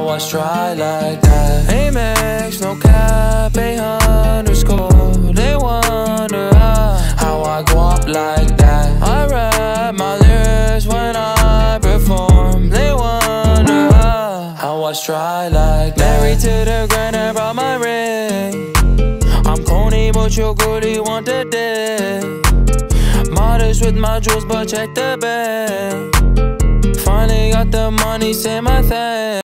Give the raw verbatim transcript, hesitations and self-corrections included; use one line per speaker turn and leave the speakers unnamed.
How I stride like that. Amex, no cap, a underscore. They wonder how, how I go up like that. I rap my lyrics when I perform. They wonder how, how I stride like that. Married to the grind, I brought my ring. I'm corny, but you're goodie, want the dick. Modest with my jewels, but check the bag. Finally got the money, say my thanks.